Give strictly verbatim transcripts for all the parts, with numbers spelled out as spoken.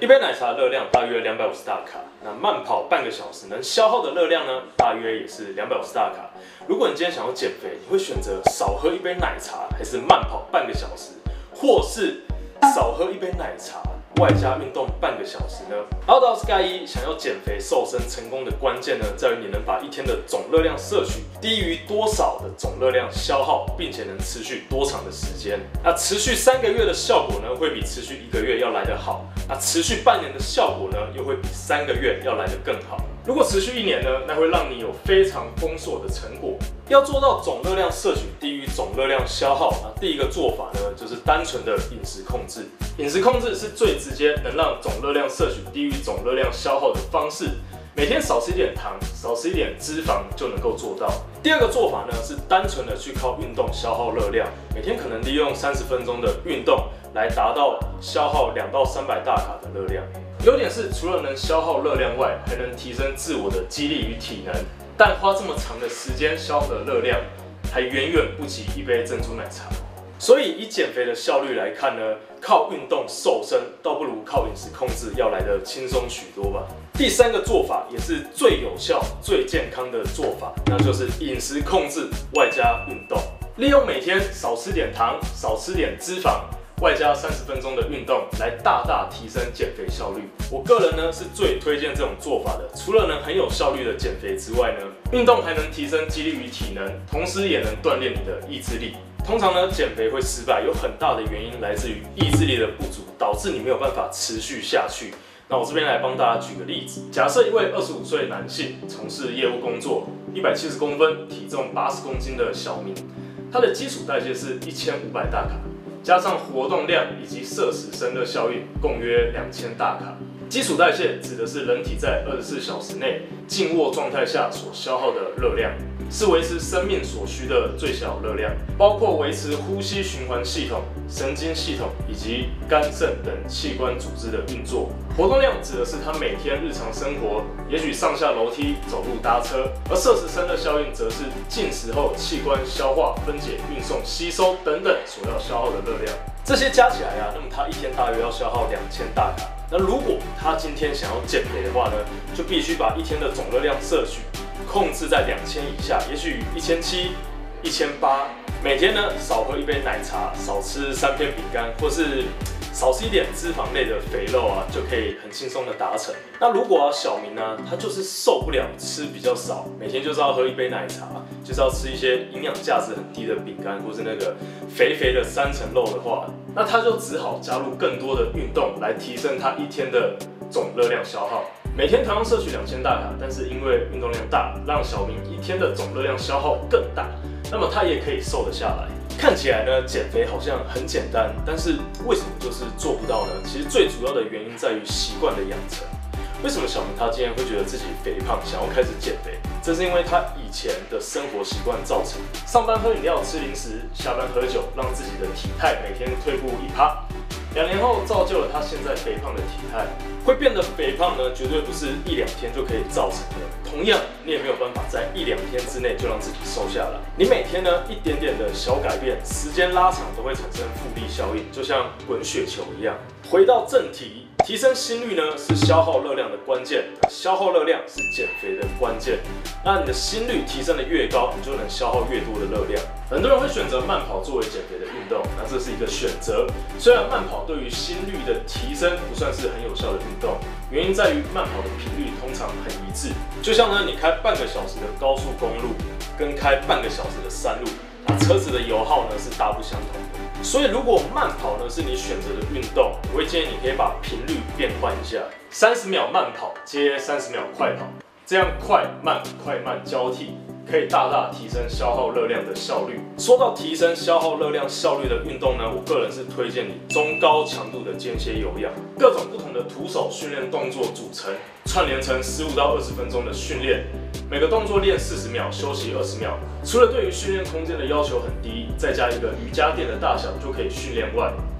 一杯奶茶热量大约两百五十大卡，那慢跑半个小时能消耗的热量呢，大约也是两百五十大卡。如果你今天想要减肥，你会选择少喝一杯奶茶，还是慢跑半个小时，或是少喝一杯奶茶？ 外加运动半个小时呢？好的，我是盖伊。想要减肥瘦身成功的关键呢，在于你能把一天的总热量摄取低于多少的总热量消耗，并且能持续多长的时间。那持续三个月的效果呢，会比持续一个月要来得好。那持续半年的效果呢，又会比三个月要来得更好。如果持续一年呢，那会让你有非常丰硕的成果。要做到总热量摄取低于总热量消耗，那第一个做法呢，就是单纯的饮食控制。饮食控制是最直接能让总热量摄取低于总热量消耗的方式。每天少吃一点糖，少吃一点脂肪就能够做到。第二个做法呢，是单纯的去靠运动消耗热量，每天可能利用三十分钟的运动来达到消耗两到三百大卡的热量。优点是除了能消耗热量外，还能提升自我的肌力与体能。但花这么长的时间消耗的热量，还远远不及一杯珍珠奶茶。所以以减肥的效率来看呢，靠运动瘦身，倒不如靠饮食控制要来得轻松许多吧。第三个做法也是最有效、最健康的做法，那就是饮食控制外加运动，利用每天少吃点糖、少吃点脂肪。 外加三十分钟的运动，来大大提升减肥效率。我个人呢是最推荐这种做法的。除了能很有效率的减肥之外呢，运动还能提升肌力与体能，同时也能锻炼你的意志力。通常呢，减肥会失败，有很大的原因来自于意志力的不足，导致你没有办法持续下去。那我这边来帮大家举个例子，假设一位二十五岁男性从事业务工作，一百七十公分，体重八十公斤的小明，他的基础代谢是一千五百大卡。 加上活动量以及摄食生热效应，共约两千大卡。基础代谢指的是人体在二十四小时内静卧状态下所消耗的热量，是维持生命所需的最小热量，包括维持呼吸循环系统、神经系统以及肝肾等器官组织的运作。活动量指的是他每天日常生活，也许上下楼梯、走路、搭车；而摄食生热效应则是进食后器官消化、分解、运送、吸收等等所要消耗的热量。这些加起来啊，那么他一天大约要消耗两千大卡。 那如果他今天想要减肥的话呢，就必须把一天的总热量摄取控制在两千以下，也许一千七、一千八。每天呢少喝一杯奶茶，少吃三片饼干，或是少吃一点脂肪类的肥肉啊，就可以很轻松的达成。那如果啊小明呢，他就是受不了吃比较少，每天就是要喝一杯奶茶，就是要吃一些营养价值很低的饼干，或是那个肥肥的三层肉的话。 那他就只好加入更多的运动来提升他一天的总热量消耗。每天同样摄取两千大卡，但是因为运动量大，让小明一天的总热量消耗更大，那么他也可以瘦得下来。看起来呢，减肥好像很简单，但是为什么就是做不到呢？其实最主要的原因在于习惯的养成。为什么小明他今天会觉得自己肥胖，想要开始减肥？这是因为他以前的生活习惯造成。上班喝饮料、吃零食，下班喝酒，让自己的体态每天退步一趴。两年后造就了他现在肥胖的体态。会变得肥胖呢，绝对不是一两天就可以造成的。同样，你也没有办法在一两天之内就让自己瘦下来。你每天呢一点点的小改变，时间拉长都会产生复利效应，就像滚雪球一样。回到正题。 提升心率呢是消耗热量的关键，消耗热量是减肥的关键。那你的心率提升的越高，你就能消耗越多的热量。很多人会选择慢跑作为减肥的运动，那这是一个选择。虽然慢跑对于心率的提升不算是很有效的运动，原因在于慢跑的频率通常很一致。就像呢，你开半个小时的高速公路，跟开半个小时的山路，那车子的油耗呢是大不相同的。 所以，如果慢跑呢是你选择的运动，我会建议你可以把频率变换一下，三十秒慢跑接三十秒快跑，这样快慢快慢交替，可以大大提升消耗热量的效率。说到提升消耗热量效率的运动呢，我个人是推荐你中高强度的间歇有氧，各种不同的徒手训练动作组成，串联成十五到二十分钟的训练。 每个动作练四十秒，休息二十秒。除了对于训练空间的要求很低，再加一个瑜伽垫的大小就可以训练外，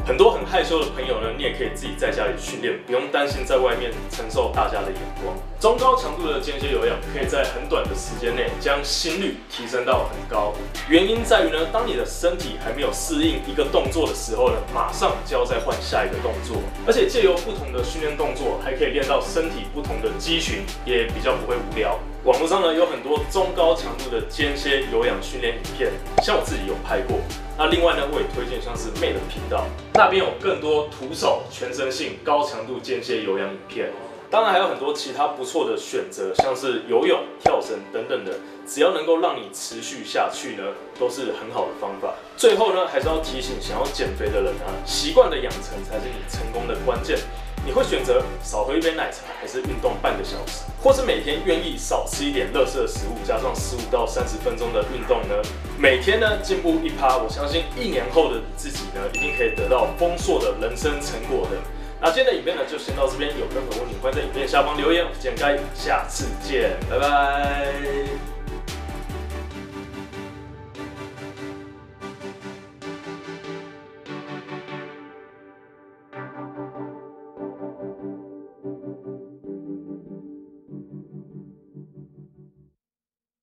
很多很害羞的朋友呢，你也可以自己在家里训练，不用担心在外面承受大家的眼光。中高强度的间歇有氧可以在很短的时间内将心率提升到很高，原因在于呢，当你的身体还没有适应一个动作的时候呢，马上就要再换下一个动作，而且借由不同的训练动作，还可以练到身体不同的肌群，也比较不会无聊。网络上呢有很多中高强度的间歇有氧训练影片，像我自己有拍过。那另外呢，我也推荐像是 Made 频道，那边有更多徒手全身性高强度间歇有氧影片。当然还有很多其他不错的选择，像是游泳、跳绳等等的，只要能够让你持续下去呢，都是很好的方法。最后呢，还是要提醒想要减肥的人啊，习惯的养成才是你成功的关键。你会选择少喝一杯奶茶，还是运动半个小时，或是每天愿意少吃一点垃圾食物，加上十五到三十分钟的运动呢？每天呢进步一趴，我相信一年后的自己呢，一定可以得到丰硕的人生成果的。那今天的影片呢，就先到这边，有任何问题欢迎在影片下方留言。我是建该，下次见，拜拜。